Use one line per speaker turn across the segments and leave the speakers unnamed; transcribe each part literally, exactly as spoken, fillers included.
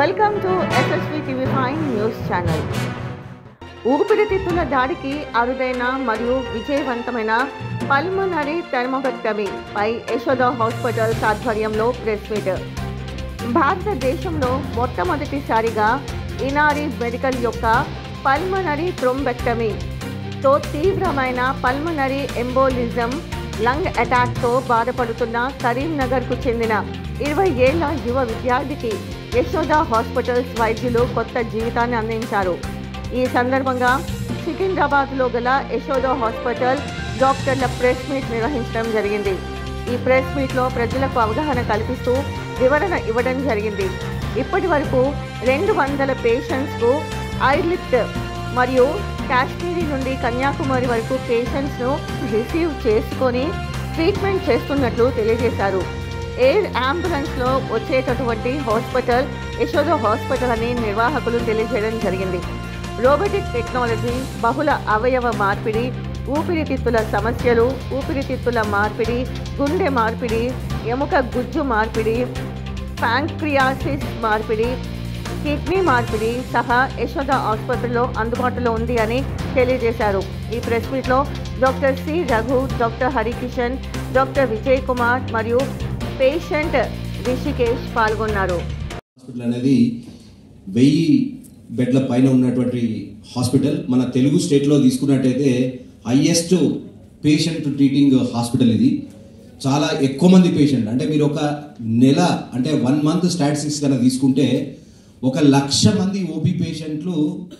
Welcome to SSV TV five news channel. ఊపిరితిత్తుల దాడికి అరుదైన మరియు విజయవంతమైన పల్మనరీ థెర్మోటమీ పై యశోద హాస్పిటల్స్ ఆధ్వర్యంలో ప్రెస్ మీట్. భారతదేశంలో మొట్టమొదటిసారిగా ఇనారీ మెడికల్ యొక్క పల్మనరీ థ్రోంబెక్టమీ తో తీవ్రమైన పల్మనరీ ఎంబోలిజం లంగ్ అటాక్తో బాధపడుతున్న కరీంనగర్కు చెందిన ఇరవై ఏళ్ల యువ విద్యార్థికి యశోద హాస్పిటల్స్ వైద్యులు కొత్త జీవితాన్ని అందించారు. ఈ సందర్భంగా సికింద్రాబాద్లో గల యశోద హాస్పిటల్ డాక్టర్ల ప్రెస్ మీట్ నిర్వహించడం జరిగింది. ఈ ప్రెస్ మీట్లో ప్రజలకు అవగాహన కల్పిస్తూ వివరణ ఇవ్వడం జరిగింది. ఇప్పటి వరకు రెండు వందల పేషెంట్స్కు ఐలిఫ్ట్ మరియు కాశ్మీరీ నుండి కన్యాకుమారి వరకు పేషెంట్స్ను రిసీవ్ చేసుకొని ట్రీట్మెంట్ చేస్తున్నట్లు తెలియజేశారు. ఎయిర్ అంబులెన్స్లో వచ్చేటటువంటి హాస్పిటల్ యశోద హాస్పిటల్ అని నిర్వాహకులు తెలియజేయడం జరిగింది. రోబోటిక్ టెక్నాలజీ, బహుళ అవయవ మార్పిడి, ఊపిరితిత్తుల సమస్యలు, ఊపిరితిత్తుల మార్పిడి, గుండె మార్పిడి, ఎముక గుజ్జు మార్పిడి, ప్యాంక్రియాసిస్ మార్పిడి, కిడ్నీ మార్పిడి సహా యశోద ఆసుపత్రిలో అందుబాటులో ఉంది అని తెలియజేశారు. ఈ ప్రెస్ మీట్లో doctor C Raghu, doctor Harikishan, doctor Vijay Kumar మరియు పేషెంట్ రిషికేష్ పాల్గొన్నారు.
హాస్పిటల్ అనేది వెయ్యి బెడ్ల పైన ఉన్నటువంటి హాస్పిటల్. మన తెలుగు స్టేట్లో తీసుకున్నట్టయితే హైయెస్ట్ పేషెంట్ ట్రీటింగ్ హాస్పిటల్ ఇది. చాలా ఎక్కువ మంది పేషెంట్, అంటే మీరు ఒక నెల అంటే వన్ మంత్ స్టాటిస్టిక్స్ కనుక తీసుకుంటే ఒక లక్ష మంది ఓపీ పేషెంట్లు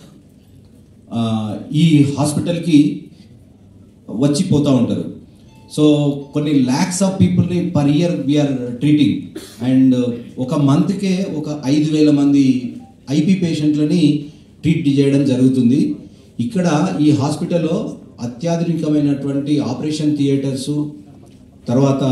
ఈ హాస్పిటల్కి వచ్చి పోతూ ఉంటారు. సో కొన్ని ల్యాక్స్ ఆఫ్ పీపుల్ని per year we're treating. And ఒక మంత్కే ఒక ఐదు వేల మంది ఐపీ పేషెంట్లని ట్రీట్ చేయడం జరుగుతుంది. ఇక్కడ ఈ హాస్పిటల్లో అత్యాధునికమైనటువంటి ఆపరేషన్ థియేటర్సు, తర్వాత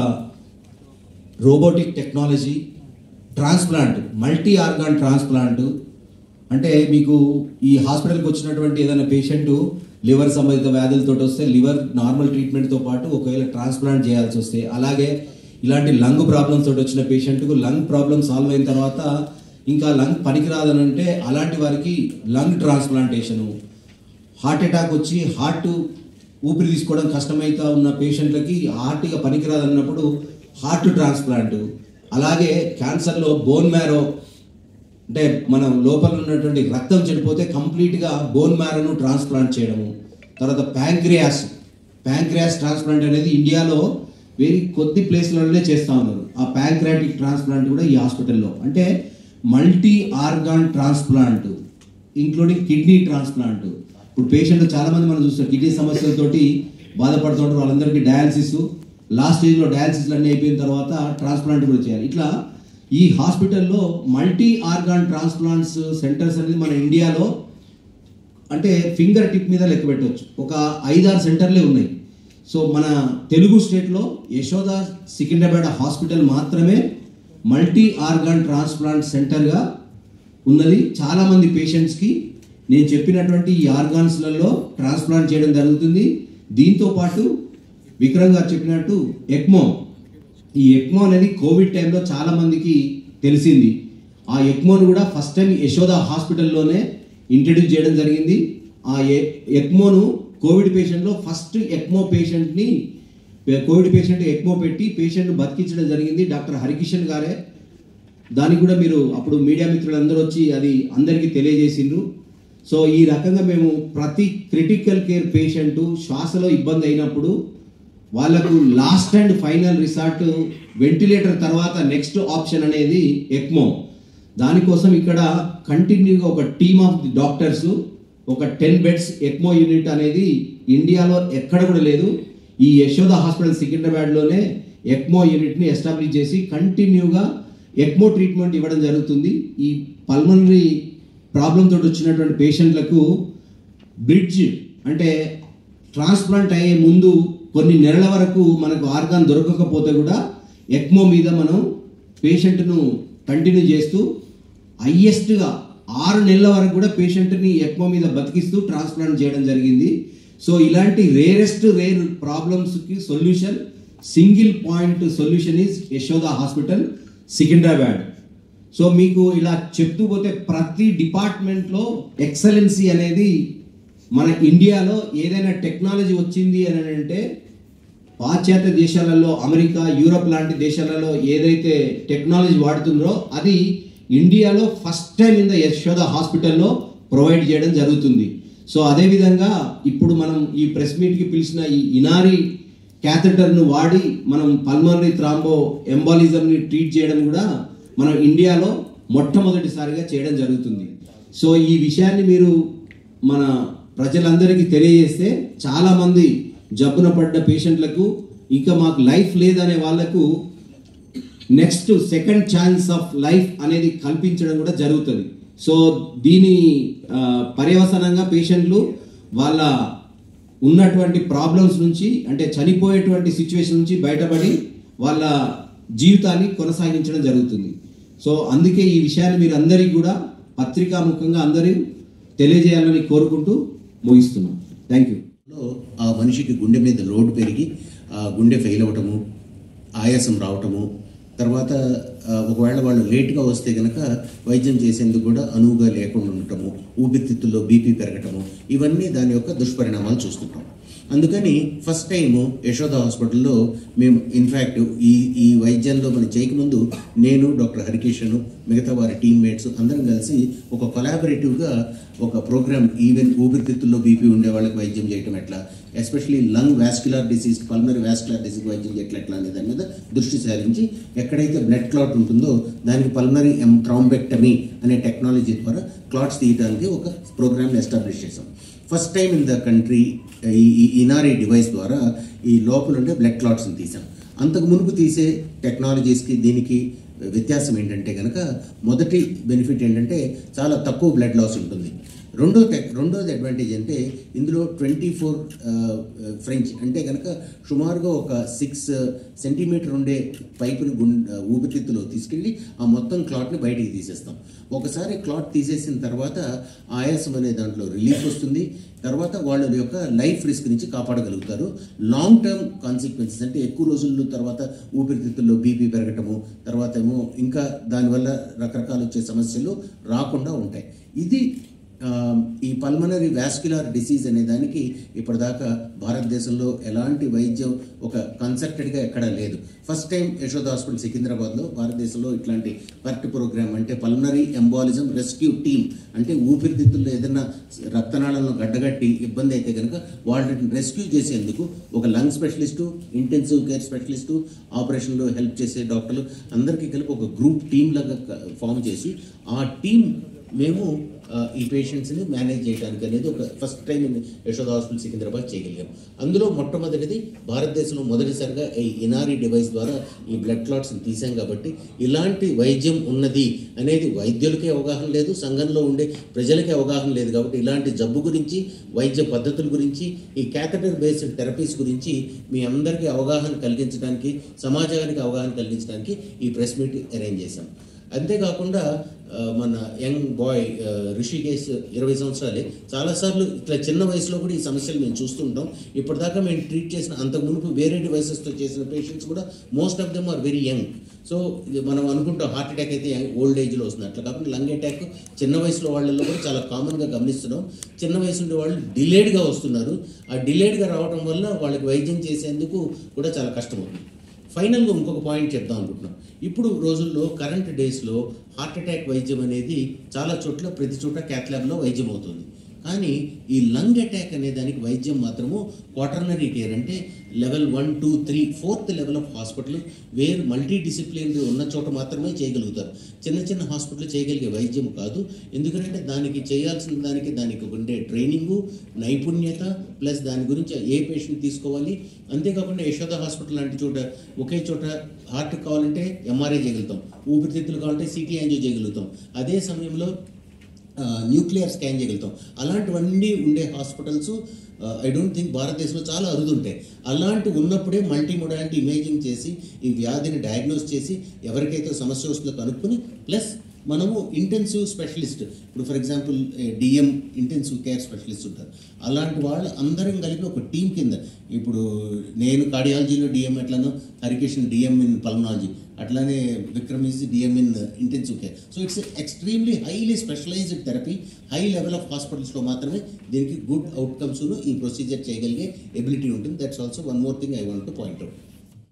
robotic technology, transplant, multi organ transplant. అంటే మీకు ఈ హాస్పిటల్కి వచ్చినటువంటి ఏదైనా పేషెంట్ లివర్ సంబంధిత వ్యాధులతో వస్తే లివర్ నార్మల్ ట్రీట్మెంట్తో పాటు ఒకవేళ ట్రాన్స్ప్లాంట్ చేయాల్సి వస్తే, అలాగే ఇలాంటి లంగ్ ప్రాబ్లమ్స్ తోటి వచ్చిన పేషెంట్కు లంగ్ ప్రాబ్లమ్ సాల్వ్ అయిన తర్వాత ఇంకా లంగ్ పనికిరాదని అంటే అలాంటి వారికి లంగ్ ట్రాన్స్ప్లాంటేషను, హార్ట్ అటాక్ వచ్చి హార్ట్ ఊపిరి తీసుకోవడం కష్టమైతే ఉన్న పేషెంట్లకి హార్ట్ ఇక పనికిరాదన్నప్పుడు హార్ట్ ట్రాన్స్ప్లాంట్, అలాగే క్యాన్సర్లో బోన్ మ్యారో, అంటే మనం లోపల ఉన్నటువంటి రక్తం చెడిపోతే కంప్లీట్గా బోన్ మ్యారోను ట్రాన్స్ప్లాంట్ చేయడము. తర్వాత ప్యాంక్రియాస్ ప్యాంక్రియాస్ ట్రాన్స్ప్లాంట్ అనేది ఇండియాలో వెరీ కొద్ది ప్లేస్లలోనే చేస్తూ ఉన్నారు. ఆ ప్యాంక్రియాటిక్ ట్రాన్స్ప్లాంట్ కూడా ఈ హాస్పిటల్లో. అంటే multi organ transplant including kidney transplant. ఇప్పుడు పేషెంట్ చాలామంది మనం చూస్తాం కిడ్నీ సమస్యలతోటి బాధపడుతుంటారు. వాళ్ళందరికీ డయాలసిస్, లాస్ట్ స్టేజ్లో డయాలసిస్లు అన్నీ అయిపోయిన తర్వాత ట్రాన్స్ప్లాంట్ కూడా చేయాలి. ఇట్లా ఈ హాస్పిటల్లో మల్టీ ఆర్గాన్ ట్రాన్స్ప్లాంట్స్ సెంటర్స్ అనేది మన ఇండియాలో అంటే ఫింగర్ టిప్ మీద లెక్క పెట్టవచ్చు. ఒక ఐదారు సెంటర్లే ఉన్నాయి. సో మన తెలుగు స్టేట్లో యశోద సికింద్రాబాద్ హాస్పిటల్ మాత్రమే మల్టీ ఆర్గాన్ ట్రాన్స్ప్లాంట్ సెంటర్గా ఉన్నది. చాలామంది పేషెంట్స్కి నేను చెప్పినటువంటి ఈ ఆర్గాన్స్లలో ట్రాన్స్ప్లాంట్ చేయడం జరుగుతుంది. దీంతోపాటు విక్రమ్ గారు చెప్పినట్టు ఎక్మో, ఈ ఎక్మో అనేది కోవిడ్ టైంలో చాలామందికి తెలిసింది. ఆ ఎక్మోను కూడా ఫస్ట్ టైం యశోద హాస్పిటల్లోనే ఇంట్రడ్యూస్ చేయడం జరిగింది. ఆ ఎక్మోను కోవిడ్ పేషెంట్లో ఫస్ట్ ఎక్మో పేషెంట్ని కోవిడ్ పేషెంట్ ఎక్మో పెట్టి పేషెంట్ను బతికించడం జరిగింది డాక్టర్ హరికిషన్ గారే. దానికి కూడా మీరు అప్పుడు మీడియా మిత్రులందరూ వచ్చి అది అందరికీ తెలియజేసిండ్రు. సో ఈ రకంగా మేము ప్రతి క్రిటికల్ కేర్ పేషెంటు శ్వాసలో ఇబ్బంది అయినప్పుడు వాళ్ళకు last and final resort ventilator తర్వాత నెక్స్ట్ ఆప్షన్ అనేది ఎక్మో. దానికోసం ఇక్కడ కంటిన్యూగా ఒక టీమ్ ఆఫ్ ది డాక్టర్స్, ఒక టెన్ బెడ్స్ ఎక్మో యూనిట్ అనేది ఇండియాలో ఎక్కడ కూడా లేదు. ఈ యశోద హాస్పిటల్ సికింద్రాబాద్లోనే ఎక్మో యూనిట్ని ఎస్టాబ్లిష్ చేసి కంటిన్యూగా ఎక్మో ట్రీట్మెంట్ ఇవ్వడం జరుగుతుంది. ఈ పల్మనరీ ప్రాబ్లం తోటి వచ్చినటువంటి పేషెంట్లకు బ్రిడ్జ్, అంటే ట్రాన్స్ప్లాంట్ అయ్యే ముందు కొన్ని నెలల వరకు మనకు ఆర్గాన్ దొరకకపోతే కూడా ఎక్మో మీద మనం పేషెంట్ను కంటిన్యూ చేస్తూ హైయెస్ట్గా ఆరు నెలల వరకు కూడా పేషెంట్ని ఎక్మో మీద బతికిస్తూ ట్రాన్స్ప్లాంట్ చేయడం జరిగింది. సో ఇలాంటి రేరెస్ట్ రేర్ ప్రాబ్లమ్స్కి solution, single point solution is Yashoda hospital Secunderabad. So మీకు ఇలా చెప్తూ పోతే ప్రతి డిపార్ట్మెంట్లో ఎక్సలెన్సీ అనేది మన ఇండియాలో ఏదైనా టెక్నాలజీ వచ్చింది అని అంటే పాశ్చాత్య దేశాలలో అమెరికా యూరోప్ లాంటి దేశాలలో ఏదైతే టెక్నాలజీ వాడుతుందో అది ఇండియాలో first time in the Yashoda హాస్పిటల్లో ప్రొవైడ్ చేయడం జరుగుతుంది. సో అదేవిధంగా ఇప్పుడు మనం ఈ ప్రెస్ మీట్కి పిలిచిన ఈ ఇనారీ క్యాథెటర్ను వాడి మనం పల్మనరీ థ్రాంబో ఎంబాలిజంని ట్రీట్ చేయడం కూడా మనం ఇండియాలో మొట్టమొదటిసారిగా చేయడం జరుగుతుంది. సో ఈ విషయాన్ని మీరు మన ప్రజలందరికీ తెలియజేస్తే చాలామంది జబ్బున పడ్డ పేషెంట్లకు ఇంకా మాకు లైఫ్ లేదనే వాళ్ళకు next second chance of life అనేది కల్పించడం కూడా జరుగుతుంది. సో దీని పర్యవసనంగా పేషెంట్లు వాళ్ళ ఉన్నటువంటి ప్రాబ్లమ్స్ నుంచి అంటే చనిపోయేటువంటి సిచ్యువేషన్ నుంచి బయటపడి వాళ్ళ జీవితాన్ని కొనసాగించడం జరుగుతుంది. సో అందుకే ఈ విషయాన్ని మీరు అందరికీ కూడా పత్రికాముఖంగా అందరూ తెలియజేయాలని కోరుకుంటూ ముగిస్తున్నాం. Thank you.
ఆ మనిషికి గుండె మీద లోడ్ పెరిగి ఆ గుండె ఫెయిల్ అవ్వటము, ఆయాసం రావటము, తర్వాత ఒకవేళ వాళ్ళు లేట్గా వస్తే కనుక వైద్యం చేసేందుకు కూడా అనువుగా లేకుండా ఉండటము, ఊపిరితిత్తుల్లో బీపీ పెరగటము, ఇవన్నీ దాని యొక్క దుష్పరిణామాలు చూస్తుంటాం. అందుకని ఫస్ట్ టైము యశోద హాస్పిటల్లో మేము ఇన్ఫ్యాక్ట్ ఈ ఈ వైద్యంలో మనం చేయకముందు నేను డాక్టర్ హరికిషన్ మిగతా వారి టీమ్మేట్స్ అందరం కలిసి ఒక కొలాబరేటివ్గా ఒక ప్రోగ్రామ్ ఈవెన్ ఊపిరితిత్తుల్లో బీపీ ఉండే వాళ్ళకి వైద్యం చేయటం ఎట్లా, especially lung vascular disease pulmonary vascular disease వైద్యం చేయట్లా ఎట్లా అనే దాని మీద దృష్టి సారించి ఎక్కడైతే బ్లడ్ క్లాట్ ఉంటుందో దానికి పల్మనరీ ఎం థ్రాంబెక్టమీ అనే టెక్నాలజీ ద్వారా క్లాట్స్ తీయడానికి ఒక ప్రోగ్రామ్ని ఎస్టాబ్లిష్ చేసాం. First time in the country ఈ ఇనారీ డివైస్ ద్వారా ఈ లోపల ఉండే బ్లడ్ క్లాట్స్ని తీసాం. అంతకు మునుపు తీసే టెక్నాలజీస్కి దీనికి వ్యత్యాసం ఏంటంటే కనుక మొదటి బెనిఫిట్ ఏంటంటే చాలా తక్కువ బ్లడ్ లాస్ ఉంటుంది. రెండో టెక్ రెండోది అడ్వాంటేజ్ అంటే ఇందులో ట్వంటీ ఫోర్ ఫ్రెంచ్ అంటే కనుక సుమారుగా ఒక సిక్స్ సెంటీమీటర్ ఉండే పైపుని గుం ఊపిరితిత్తులో తీసుకెళ్ళి ఆ మొత్తం క్లాట్ని బయటికి తీసేస్తాం. ఒకసారి క్లాట్ తీసేసిన తర్వాత ఆయాసం అనే దాంట్లో రిలీఫ్ వస్తుంది. తర్వాత వాళ్ళ యొక్క లైఫ్ రిస్క్ నుంచి కాపాడగలుగుతారు. లాంగ్ టర్మ్ కాన్సిక్వెన్సెస్ అంటే ఎక్కువ రోజుల తర్వాత ఊపిరితిత్తుల్లో బీపీ పెరగటము, తర్వాత ఏమో ఇంకా దానివల్ల రకరకాలు వచ్చే సమస్యలు రాకుండా ఉంటాయి. ఇది ఈ పల్మనరీ వాస్క్యులర్ డిసీజ్ అనే దానికి ఇప్పటిదాకా భారతదేశంలో ఎలాంటి వైద్యం ఒక కన్సెప్టెడ్గా ఎక్కడా లేదు. ఫస్ట్ టైం యశోద హాస్పిటల్ సికింద్రాబాద్లో భారతదేశంలో ఇట్లాంటి పర్ట్ ప్రోగ్రామ్ అంటే పల్మనరీ ఎంబాలిజం రెస్క్యూ టీమ్ అంటే ఊపిరితిత్తుల్లో ఏదైనా రక్తనాళాలను గడ్డగట్టి ఇబ్బంది అయితే కనుక వాళ్ళని రెస్క్యూ చేసేందుకు ఒక lung specialist, intensive care specialist, ఆపరేషన్లో హెల్ప్ చేసే డాక్టర్లు అందరికీ కలిపి ఒక గ్రూప్ టీమ్ లాగా ఫామ్ చేసి ఆ టీం మేము ఈ పేషెంట్స్ని మేనేజ్ చేయడానికి అనేది ఒక first time Yashoda hospital Secunderabad చేయగలిగాం. అందులో మొట్టమొదటిది భారతదేశంలో మొదటిసారిగా ఈ ఇనారీ డివైస్ ద్వారా ఈ బ్లడ్ క్లాట్స్ని తీసాం. కాబట్టి ఇలాంటి వైద్యం ఉన్నది అనేది వైద్యులకే అవగాహన లేదు, సంఘంలో ఉండే ప్రజలకే అవగాహన లేదు. కాబట్టి ఇలాంటి జబ్బు గురించి, వైద్య పద్ధతుల గురించి, ఈ క్యాథెటర్ బేస్డ్ థెరపీస్ గురించి మీ అందరికీ అవగాహన కలిగించడానికి, సమాజానికి అవగాహన కలిగించడానికి ఈ ప్రెస్ మీట్ అరేంజ్ చేశాం. అంతేకాకుండా మన యంగ్ బాయ్ రిషికేశ్ ఇరవై సంవత్సరాలే చాలాసార్లు ఇట్లా చిన్న వయసులో కూడా ఈ సమస్యలు మేము చూస్తుంటాం. ఇప్పటిదాకా మేము ట్రీట్ చేసిన అంతకు మునుపు వేరే డివైసెస్తో చేసిన పేషెంట్స్ కూడా most of them are very young. So మనం అనుకుంటాం హార్ట్ అటాక్ అయితే ఓల్డ్ ఏజ్లో వస్తుంది, అట్లా కాకుండా లంగ్ అటాక్ చిన్న వయసులో వాళ్ళల్లో కూడా చాలా కామన్గా గమనిస్తున్నాం. చిన్న వయసు ఉండే వాళ్ళు డిలేడ్గా వస్తున్నారు. ఆ డిలేడ్గా రావడం వల్ల వాళ్ళకి వైద్యం చేసేందుకు కూడా చాలా కష్టమవుతుంది. ఫైనల్గా ఇంకొక పాయింట్ చెప్దాం అనుకుంటున్నాం. ఇప్పుడు రోజుల్లో కరెంట్ డేస్లో హార్ట్ అటాక్ వైద్యం అనేది చాలా చోట్ల ప్రతి చోట క్యాత్ ల్యాబ్లో వైద్యం అవుతుంది. కానీ ఈ లంగ్ అటాక్ అనే దానికి వైద్యం మాత్రము క్వాటర్నరీ కేర్ అంటే level one two three fourth level of hospital where multidisciplinary ఉన్న చోట మాత్రమే చేయగలుగుతారు. చిన్న చిన్న హాస్పిటల్ చేయగలిగే వైద్యం కాదు. ఎందుకంటే దానికి చేయాల్సిన దానికి దానికి ఉండే ట్రైనింగు, నైపుణ్యత ప్లస్ దాని గురించి ఏ పేషెంట్ తీసుకోవాలి. అంతేకాకుండా యశోద హాస్పిటల్ లాంటి చోట ఒకే చోట హార్ట్ కావాలంటే ఎంఆర్ఐ చేయగలుగుతాం, ఊపిరితిత్తులు కావాలంటే సిటీ యాంజియో చేయగలుగుతాం, అదే సమయంలో న్యూక్లియర్ స్కాన్ చేయగలుగుతాం. అలాంటివన్నీ ఉండే హాస్పిటల్స్ ఐ డోంట్ థింక్ భారతదేశంలో చాలా అరుదుంటాయి. అలాంటి ఉన్నప్పుడే మల్టీ మొడాలిటీ ఇమేజింగ్ చేసి ఈ వ్యాధిని డయాగ్నోస్ చేసి ఎవరికైతే సమస్య వస్తుందో కనుక్కొని ప్లస్ మనము ఇంటెన్సివ్ స్పెషలిస్ట్, ఇప్పుడు for example DM intensive care specialist ఉంటారు, అలాంటి వాళ్ళు అందరం కలిపి ఒక టీం కింద, ఇప్పుడు నేను కార్డియాలజీలో డిఎం ఎట్లానో హరికిషన్ డిఎం ఇన్ పల్మనాలజీ, అట్లానే Vikram is DM in intensive care. So it's extremely highly specialised therapy. High level of హాస్పిటల్స్లో మాత్రమే దీనికి గుడ్ అవుట్కమ్స్ ఈ ప్రొసీజర్ చేయగలిగే ఎబిలిటీ ఉంటుంది. That's also one more thing I want to point out.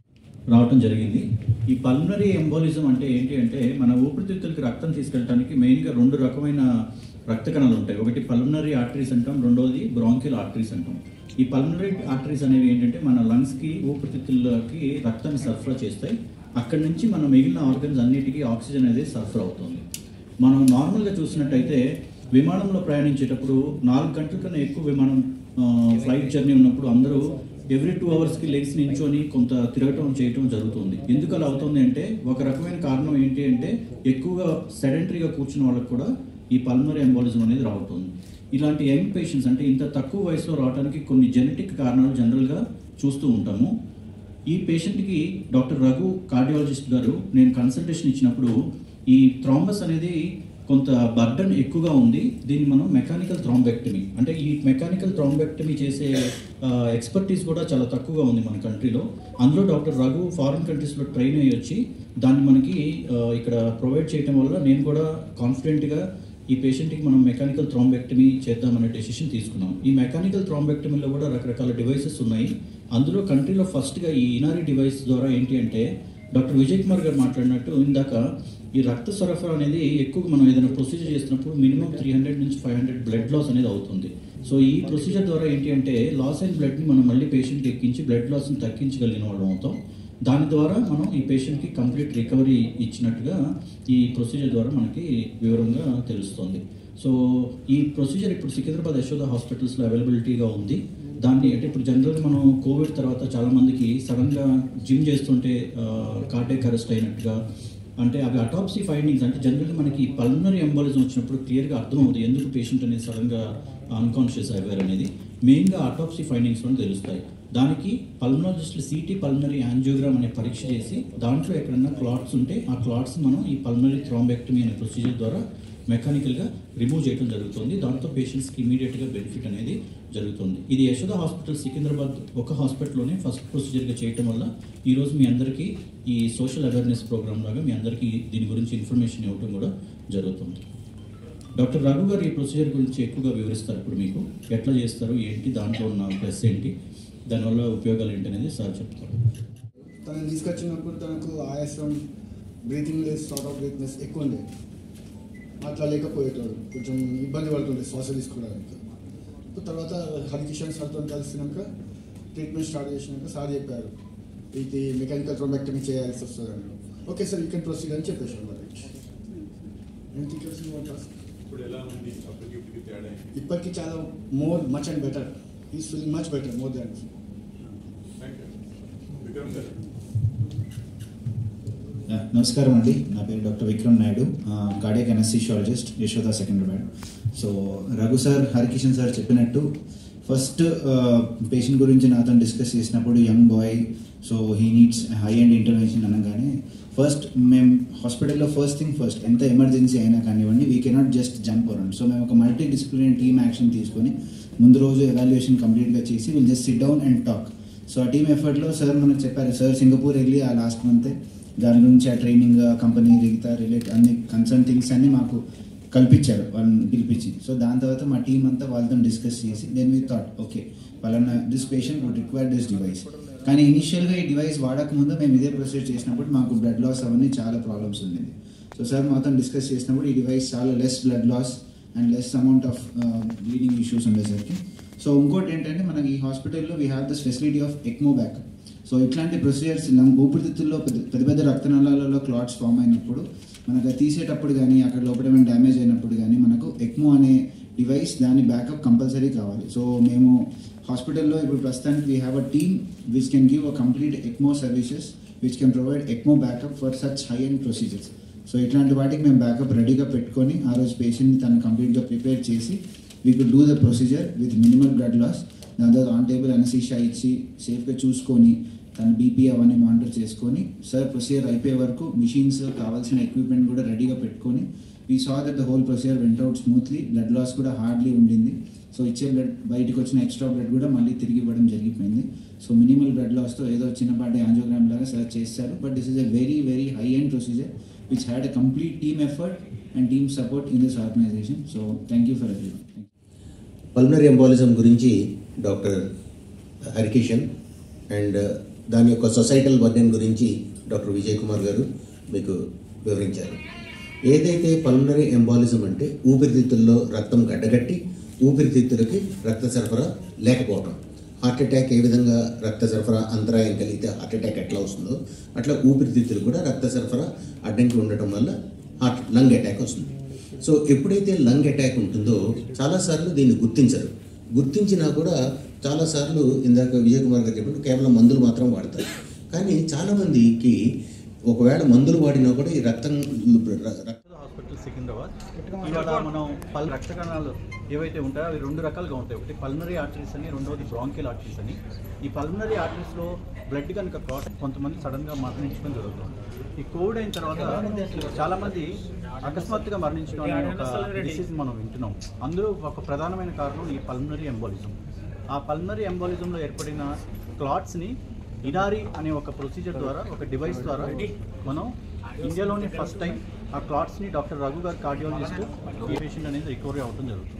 రావటం జరిగింది. ఈ పల్మనరీ ఎంబోలిజం అంటే ఏంటి అంటే మన ఊపిరితిత్తులకి రక్తం తీసుకెళ్ళడానికి మెయిన్గా రెండు రకమైన రక్త కణాలు ఉంటాయి. ఒకటి పల్మనరీ ఆర్టరీస్ అంటాం, రెండోది బ్రాంకియల్ ఆర్టరీస్ అంటాం. ఈ పల్మనరీ ఆర్టరీస్ అనేవి ఏంటంటే మన లంగ్స్కి ఊపిరితిత్తులకి రక్తాన్ని సరఫరా చేస్తాయి. అక్కడి నుంచి మన మిగిలిన ఆర్గన్స్ అన్నిటికీ ఆక్సిజన్ అనేది సరఫరా అవుతుంది. మనం నార్మల్గా చూసినట్టయితే విమానంలో ప్రయాణించేటప్పుడు నాలుగు గంటల కన్నా ఎక్కువ విమానం ఫ్లైట్ జర్నీ ఉన్నప్పుడు అందరూ ఎవ్రీ టూ అవర్స్కి లెగ్స్ నించొని కొంత తిరగటం చేయటం జరుగుతుంది. ఎందుకు అలా అవుతుంది అంటే ఒక రకమైన కారణం ఏంటి అంటే ఎక్కువగా సెడెంటరీగా కూర్చున్న వాళ్ళకి కూడా ఈ పల్మనరీ ఎంబోలిజం అనేది రావుతుంది. ఇలాంటి యంగ్ పేషెంట్స్ అంటే ఇంత తక్కువ వయసులో రావడానికి కొన్ని జెనెటిక్ కారణాలు జనరల్గా చూస్తూ ఉంటాము. ఈ పేషెంట్కి డాక్టర్ రఘు కార్డియాలజిస్ట్ గారు నేను కన్సల్టేషన్ ఇచ్చినప్పుడు ఈ థ్రాంబస్ అనేది కొంత బర్డన్ ఎక్కువగా ఉంది, దీన్ని మనం మెకానికల్ థ్రాంబెక్టమీ అంటే ఈ మెకానికల్ థ్రాంబెక్టమీ చేసే ఎక్స్పర్టీస్ కూడా చాలా తక్కువగా ఉంది మన కంట్రీలో. అందులో డాక్టర్ రఘు ఫారిన్ కంట్రీస్లో ట్రైన్ అయ్యి వచ్చి దాన్ని మనకి ఇక్కడ ప్రొవైడ్ చేయడం వల్ల నేను కూడా కాన్ఫిడెంట్గా ఈ పేషెంట్కి మనం మెకానికల్ థ్రాంబెక్టమీ చేద్దామనే డెసిషన్ తీసుకున్నాం. ఈ మెకానికల్ థ్రాంబెక్టమీలో కూడా రకరకాల డివైసెస్ ఉన్నాయి. అందులో కంట్రీలో ఫస్ట్గా ఈ ఇనారీ డివైస్ ద్వారా ఏంటి అంటే డాక్టర్ విజయ్ కుమార్ గారు మాట్లాడినట్టు ఇందాక ఈ రక్త సరఫరా అనేది ఎక్కువగా మనం ఏదైనా ప్రొసీజర్ చేస్తున్నప్పుడు మినిమం త్రీ హండ్రెడ్ నుంచి ఫైవ్ హండ్రెడ్ బ్లడ్ లాస్ అనేది అవుతుంది. సో ఈ ప్రొసీజర్ ద్వారా ఏంటి అంటే లాస్ అయిన బ్లడ్ని మనం మళ్ళీ పేషెంట్కి ఎక్కించి బ్లడ్ లాస్ని తగ్గించగలిగిన వాళ్ళం అవుతాం. దాని ద్వారా మనం ఈ పేషెంట్కి కంప్లీట్ రికవరీ ఇచ్చినట్టుగా ఈ ప్రొసీజర్ ద్వారా మనకి వివరంగా తెలుస్తుంది. సో ఈ ప్రొసీజర్ ఇప్పుడు సికింద్రాబాద్ యశోద హాస్పిటల్స్లో అవైలబిలిటీగా ఉంది. దాన్ని అంటే ఇప్పుడు జనరల్గా మనం కోవిడ్ తర్వాత చాలామందికి సడన్గా జిమ్ చేస్తుంటే కార్డియాక్ అరెస్ట్ అయినట్టుగా అంటే అవి అటాప్సీ ఫైండింగ్స్ అంటే జనరల్గా మనకి పల్మనరీ ఎంబోలిజం వచ్చినప్పుడు క్లియర్గా అర్థమవుతుంది ఎందుకు పేషెంట్ అనేది సడన్గా అన్కాన్షియస్ అయ్యారు అనేది. మెయిన్గా అటాప్సీ ఫైండింగ్స్లో తెలుస్తాయి. దానికి పల్మనాలజిస్టులు సిటీ పల్మనరీ యాంజియోగ్రామ్ అనే పరీక్ష చేసి దాంట్లో ఎక్కడన్నా క్లాట్స్ ఉంటే ఆ క్లాట్స్ మనం ఈ పల్మనరీ థ్రాంబెక్టమీ అనే ప్రొసీజర్ ద్వారా మెకానికల్గా రిమూవ్ చేయడం జరుగుతుంది. దాంతో పేషెంట్స్కి ఇమీడియట్గా బెనిఫిట్ అనేది జరుగుతుంది. ఇది యశోద హాస్పిటల్ సికింద్రాబాద్ ఒక హాస్పిటల్లోనే ఫస్ట్ ప్రొసీజర్గా చేయటం వల్ల ఈరోజు మీ అందరికీ ఈ సోషల్ అవేర్నెస్ ప్రోగ్రామ్ లాగా మీ అందరికీ దీని గురించి ఇన్ఫర్మేషన్ ఇవ్వడం కూడా జరుగుతుంది. డాక్టర్ రఘు గారు ఈ ప్రొసీజర్ గురించి ఎక్కువగా వివరిస్తారు. ఇప్పుడు మీకు ఎట్లా చేస్తారు ఏంటి, దాంట్లో ఉన్న ప్లస్ ఏంటి, దానివల్ల ఉపయోగాలు ఏంటి అనేది సార్ చెప్తారు.
తనని తీసుకొచ్చినప్పుడు తనకు ఆయాసం, breathing less sort of weakness ఎక్కువ ఉండే, అట్లా లేకపోయేటోడు, కొంచెం ఇబ్బంది పడుతుండే శ్వాస తీసుకోవడానికి. తర్వాత హరికిషన్ సార్తో కలిసినాక ట్రీట్మెంట్ స్టార్ట్ చేసినాక సార్ చెప్పారు ఇది మెకానికల్ థ్రోంబెక్టమీ చేయాల్సి వస్తుందని. Okay sir you can proceed అని చెప్పేసాను. మరి ఇప్పటికీ చాలా more much and better, is feeling much better more than.
నమస్కారం అండి, నా పేరు doctor Vikram Naidu, cardiac anaesthesiologist, Yashoda Secunderabad. So Raghu sir, Harikishan sir చెప్పినట్టు ఫస్ట్ పేషెంట్ గురించి నాతో డిస్కస్ చేసినప్పుడు young boy, so he needs high and intervention అనగానే ఫస్ట్ మేము హాస్పిటల్లో ఫస్ట్ థింగ్ ఫస్ట్ ఎంత ఎమర్జెన్సీ అయినా కానివ్వండి we cannot just jump around. So మేము ఒక మల్టీ డిసిప్లినరీ టీమ్ యాక్షన్ తీసుకొని ముందు రోజు ఎవాల్యుయేషన్ కంప్లీట్గా చేసి will just sit down and talk. So ఆ టీమ్ ఎఫర్ట్లో సార్ మనకు చెప్పారు, సార్ సింగపూర్ వెళ్ళి ఆ లాస్ట్ మంత్ దాని గురించి ఆ ట్రైనింగ్ కంపెనీ రిగితా రిలేట్ అన్ని కన్సర్న్ థింగ్స్ అన్నీ మాకు కల్పించారు వాళ్ళని పిలిపించి. సో దాని తర్వాత మా టీం అంతా వాళ్ళతో డిస్కస్ చేసి దెన్ వీ థాట్ ఓకే పలానా this patient would require this device. కానీ ఇనిషియల్గా ఈ డివైస్ వాడకముందు మేము ఇదే ప్రొసీజర్ చేసినప్పుడు మాకు బ్లడ్ లాస్ అవన్నీ చాలా ప్రాబ్లమ్స్ ఉండేది. సో సార్ మాతో డిస్కస్ చేసినప్పుడు ఈ డివైస్ చాలా less blood loss and less amount of bleeding issues ఉండేసరికి. సో ఇంకోటి ఏంటంటే మనకి ఈ హాస్పిటల్లో we have this facility of ECMO backup. So ఇట్లాంటి ప్రొసీజర్స్ లంగ్ ఊపిరితిత్తుల్లో పెద్ద పెద్ద పెద్ద రక్తనాళాలలో క్లాట్స్ ఫామ్ అయినప్పుడు మనకు తీసేటప్పుడు కానీ అక్కడ లోపల ఏమైనా డ్యామేజ్ అయినప్పుడు కానీ మనకు ఎక్మో అనే డివైస్ దాని బ్యాకప్ కంపల్సరీ కావాలి. సో మేము హాస్పిటల్లో ఇప్పుడు ప్రస్తుతానికి we have a team which can give a complete ECMO services which can provide ECMO backup for such high and procedures. So ఇట్లాంటి వాటికి మేము బ్యాకప్ రెడీగా పెట్టుకొని ఆ రోజు పేషెంట్ని తను కంప్లీట్గా ప్రిపేర్ చేసి we could do the procedure with minimal blood loss. దాని తర్వాత ఆన్ టేబుల్ అనసీషియా ఇచ్చి సేఫ్గా చూసుకొని తన బీపీ అవన్నీ మానిటర్ చేసుకొని సార్ ప్రొసీజర్ అయిపోయే వరకు మిషన్స్ కావాల్సిన ఎక్విప్మెంట్ కూడా రెడీగా పెట్టుకొని we saw that the whole procedure went out smoothly. Blood loss కూడా హార్డ్లీ ఉండింది. సో ఇచ్చే బ్లడ్ బయటకు వచ్చిన ఎక్స్ట్రా బ్లడ్ కూడా మళ్ళీ తిరిగి ఇవ్వడం జరిగిపోయింది. సో మినిమల్ బ్లడ్ లాస్తో ఏదో చిన్నపాటి యాంజియోగ్రామ్ లాగా సార్ చేశారు. But this is a very very high end procedure which had a complete team effort and team support in this organisation. So thank you for everyone.
Pulmonary embolism గురించి doctor Harikishan and దాని యొక్క societal వర్ణన్ గురించి doctor Vijay Kumar గారు మీకు వివరించారు. ఏదైతే pulmonary embolism అంటే ఊపిరితిత్తుల్లో రక్తం గడ్డగట్టి ఊపిరితిత్తులకి రక్త సరఫరా లేకపోవటం. హార్ట్ అటాక్ ఏ విధంగా రక్త సరఫరా అంతరాయం కలిగితే హార్ట్ అటాక్ ఎట్లా వస్తుందో అట్లా ఊపిరితిత్తులు కూడా రక్త సరఫరా అడ్డంకి ఉండటం వల్ల హార్ట్ లంగ్ అటాక్ వస్తుంది. సో ఎప్పుడైతే లంగ్ అటాక్ ఉంటుందో చాలాసార్లు దీన్ని గుర్తించరు. గుర్తించినా కూడా చాలాసార్లు ఇందాక విజయ్ కుమార్ గారు చెప్పినట్టు కేవలం మందులు మాత్రం వాడతారు. కానీ చాలామందికి ఒకవేళ మందులు వాడినా కూడా ఈ రక్తం
హాస్పిటల్ సికింద్రాబాద్ ఇవాళ మనం పల్ రక్త కణాలు ఏవైతే ఉంటాయో అవి రెండు రకాలుగా ఉంటాయి. ఒకటి పల్మనరీ ఆర్టరీస్ అని, రెండవది బ్రాంకియల్ ఆర్టరీస్ అని. ఈ పల్మనరీ ఆర్టరీస్లో బ్లడ్ కనుక క్లాట్ కొంతమంది సడన్గా మరణించడం జరుగుతుంది. ఈ కోవిడ్ అయిన తర్వాత చాలామంది అకస్మాత్తుగా మరణించడం అనే ఒక డిసీజ్ మనం వింటున్నాం. అందులో ఒక ప్రధానమైన కారణం ఈ పల్మనరీ ఎంబాలిజం. ఆ పల్మనరీ ఎంబాలిజంలో ఏర్పడిన క్లాట్స్ని ఇనారీ అనే ఒక ప్రొసీజర్ ద్వారా, ఒక డివైస్ ద్వారా మనం ఇండియాలోని ఫస్ట్ టైం ఆ క్లాట్స్ని డాక్టర్ రఘు గారు కార్డియాలజిస్ట్ ఈ పేషెంట్ అనేది రికవరీ అవ్వడం జరుగుతుంది.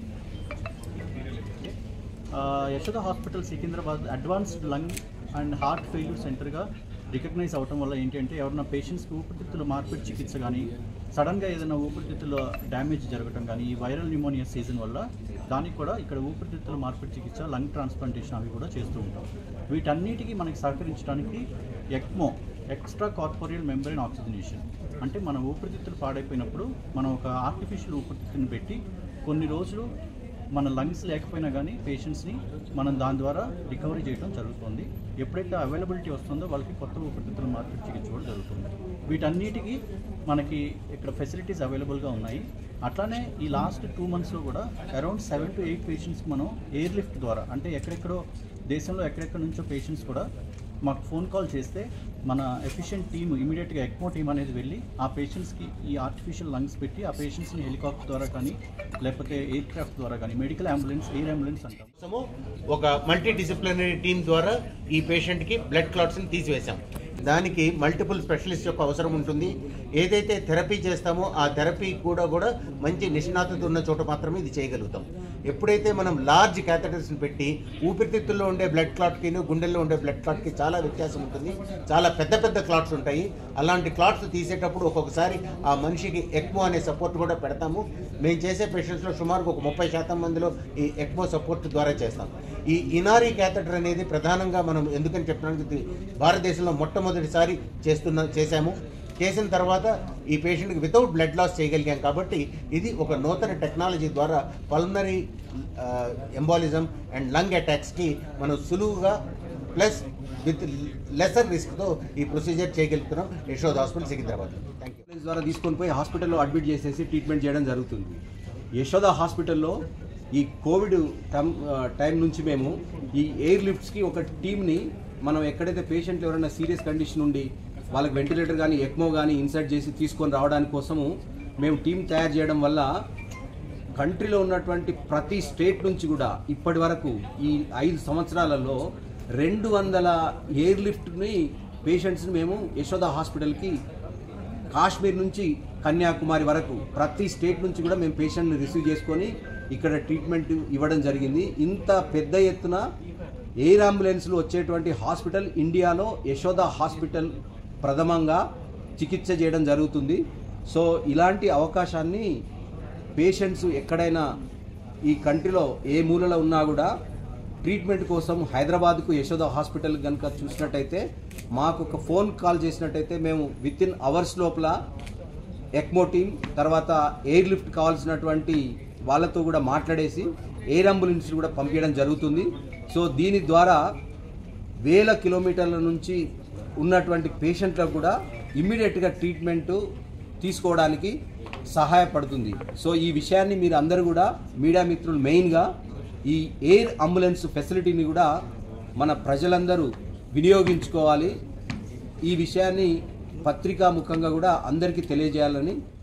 Yashoda hospital Secunderabad advanced lung and heart failure సెంటర్గా రికగ్నైజ్ అవడం వల్ల ఏంటంటే ఎవరైనా పేషెంట్స్కి ఊపిరితిత్తుల మార్పిడి చికిత్స కానీ, సడన్గా ఏదైనా ఊపిరితిత్తుల డ్యామేజ్ జరగడం కానీ, ఈ వైరల్ న్యూమోనియా సీజన్ వల్ల దానికి కూడా ఇక్కడ ఊపిరితిత్తుల మార్పిడి చికిత్స, లంగ్ ట్రాన్స్ప్లాంటేషన్ అవి కూడా చేస్తూ ఉంటాం. వీటన్నిటికీ మనకి సహకరించడానికి ECMO, extra corporeal membrane oxygenation, అంటే మన ఊపిరితిత్తులు పాడైపోయినప్పుడు మనం ఒక ఆర్టిఫిషియల్ ఊపిరితిత్తుని పెట్టి కొన్ని రోజులు మన లంగ్స్ లేకపోయినా కానీ పేషెంట్స్ని మనం దాని ద్వారా రికవరీ చేయడం జరుగుతుంది. ఎప్పుడైతే అవైలబిలిటీ వస్తుందో వాళ్ళకి కొత్త ఊపిరితిత్తుల మార్పిడి చికిత్స కూడా జరుగుతుంది. వీటన్నిటికీ మనకి ఇక్కడ ఫెసిలిటీస్ అవైలబుల్గా ఉన్నాయి. అట్లానే ఈ లాస్ట్ టూ మంత్స్లో కూడా అరౌండ్ సెవెన్ టు ఎయిట్ పేషెంట్స్కి మనం ఎయిర్ లిఫ్ట్ ద్వారా, అంటే ఎక్కడెక్కడో దేశంలో ఎక్కడెక్కడ నుంచో పేషెంట్స్ కూడా మాకు ఫోన్ కాల్ చేస్తే మన ఎఫిషియెంట్ టీమ్ ఇమీడియట్గా ఎక్మో టీమ్ అనేది వెళ్ళి ఆ పేషెంట్స్కి ఈ ఆర్టిఫిషియల్ లంగ్స్ పెట్టి ఆ పేషెంట్స్ని హెలికాప్టర్ ద్వారా కానీ లేకపోతే ఎయిర్ క్రాఫ్ట్ ద్వారా కానీ, మెడికల్ అంబులెన్స్, ఎయిర్ అంబులెన్స్ అంటాం,
ఒక మల్టీ డిసిప్లినరీ టీమ్ ద్వారా ఈ పేషెంట్కి బ్లడ్ క్లాట్స్ని తీసివేశాం. దానికి మల్టిపుల్ స్పెషలిస్ట్ యొక్క అవసరం ఉంటుంది. ఏదైతే థెరపీ చేస్తామో ఆ థెరపీ కూడా కూడా మంచి నిష్ణాతత ఉన్న చోట మాత్రమే ఇది చేయగలుగుతాం. ఎప్పుడైతే మనం లార్జ్ క్యాథటర్స్ని పెట్టి ఊపిరితిత్తుల్లో ఉండే బ్లడ్ క్లాట్కి, గుండెల్లో ఉండే బ్లడ్ క్లాట్కి చాలా వ్యత్యాసం ఉంటుంది. చాలా పెద్ద పెద్ద క్లాట్స్ ఉంటాయి. అలాంటి క్లాట్స్ తీసేటప్పుడు ఒక్కొక్కసారి ఆ మనిషికి ఎక్మో అనే సపోర్ట్ కూడా పెడతాము. మేము చేసే పేషెంట్స్లో సుమారు ఒక ముప్పై శాతం మందిలో ఈ ఎక్మో సపోర్ట్ ద్వారా చేస్తాం. ఈ ఇనారీ క్యాథటర్ అనేది ప్రధానంగా మనం ఎందుకని చెప్పడానికి భారతదేశంలో మొట్టమొదటిసారి చేస్తున్న చేశాము. చేసిన తర్వాత ఈ పేషెంట్కి వితౌట్ బ్లడ్ లాస్ చేయగలిగాం. కాబట్టి ఇది ఒక నూతన టెక్నాలజీ ద్వారా పల్మనరీ ఎంబాలిజం అండ్ లంగ్ అటాక్స్కి మనం సులువుగా ప్లస్ విత్ లెసర్ రిస్క్తో ఈ ప్రొసీజర్ చేయగలుగుతున్నాం యశోద హాస్పిటల్ సికింద్రాబాద్లో. Thank you.
ద్వారా తీసుకొని పోయి హాస్పిటల్లో అడ్మిట్ చేసేసి ట్రీట్మెంట్ చేయడం జరుగుతుంది. యశోద హాస్పిటల్లో ఈ కోవిడ్ టైం టైం నుంచి మేము ఈ ఎయిర్ లిఫ్ట్స్కి ఒక టీమ్ని మనం ఎక్కడైతే పేషెంట్లు ఎవరైనా సీరియస్ కండిషన్ ఉండి వాళ్ళకి వెంటిలేటర్ కానీ ఎక్మో కానీ ఇన్సర్ట్ చేసి తీసుకొని రావడానికి కోసము మేము టీం తయారు చేయడం వల్ల కంట్రీలో ఉన్నటువంటి ప్రతి స్టేట్ నుంచి కూడా ఇప్పటి వరకు ఈ ఐదు సంవత్సరాలలో రెండు వందల ఎయిర్ లిఫ్ట్ని పేషెంట్స్ని మేము యశోద హాస్పిటల్కి కాశ్మీర్ నుంచి కన్యాకుమారి వరకు ప్రతి స్టేట్ నుంచి కూడా మేము పేషెంట్ని రిసీవ్ చేసుకొని ఇక్కడ ట్రీట్మెంట్ ఇవ్వడం జరిగింది. ఇంత పెద్ద ఎత్తున ఎయిర్ అంబులెన్స్లు వచ్చేటువంటి హాస్పిటల్ ఇండియాలో యశోద హాస్పిటల్ ప్రథమంగా చికిత్స చేయడం జరుగుతుంది. సో ఇలాంటి అవకాశాన్ని పేషెంట్స్ ఎక్కడైనా ఈ కంట్రీలో ఏ మూలలో ఉన్నా కూడా ట్రీట్మెంట్ కోసం హైదరాబాద్కు యశోద హాస్పిటల్ కనుక చూసినట్టయితే మాకు ఒక ఫోన్ కాల్ చేసినట్టయితే మేము విత్ ఇన్ అవర్స్ లోపల ఎక్మో టీమ్ తర్వాత ఎయిర్ లిఫ్ట్ కావాల్సినటువంటి వాళ్ళతో కూడా మాట్లాడేసి ఎయిర్ అంబులెన్స్ కూడా పంపించడం జరుగుతుంది. సో దీని ద్వారా వేల కిలోమీటర్ల నుంచి ఉన్నటువంటి పేషెంట్లకు కూడా ఇమ్మీడియట్గా ట్రీట్మెంట్ తీసుకోవడానికి సహాయపడుతుంది. సో ఈ విషయాన్ని మీరు అందరూ కూడా మీడియా మిత్రులు మెయిన్గా ఈ ఎయిర్ అంబులెన్స్ ఫెసిలిటీని కూడా మన ప్రజలందరూ వినియోగించుకోవాలి. ఈ విషయాన్ని పత్రికా ముఖంగా కూడా అందరికీ తెలియజేయాలని